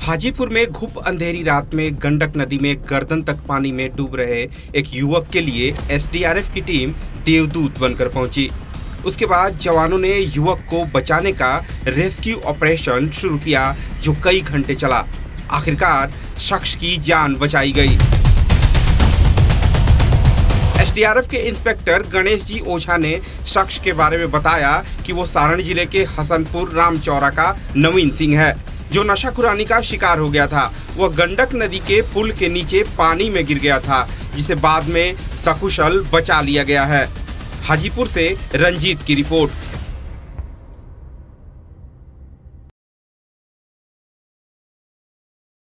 हाजीपुर में घुप अंधेरी रात में गंडक नदी में गर्दन तक पानी में डूब रहे एक युवक के लिए एसडीआरएफ की टीम देवदूत बनकर पहुंची। उसके बाद जवानों ने युवक को बचाने का रेस्क्यू ऑपरेशन शुरू किया, जो कई घंटे चला। आखिरकार शख्स की जान बचाई गई। एसडीआरएफ के इंस्पेक्टर गणेश जी ओझा ने शख्स के बारे में बताया कि वो सारण जिले के हसनपुर रामचौरा का नवीन सिंह है, जो नशाखुरानी का शिकार हो गया था। वह गंडक नदी के पुल के नीचे पानी में गिर गया था, जिसे बाद में सकुशल बचा लिया गया है। हाजीपुर से रंजीत की रिपोर्ट।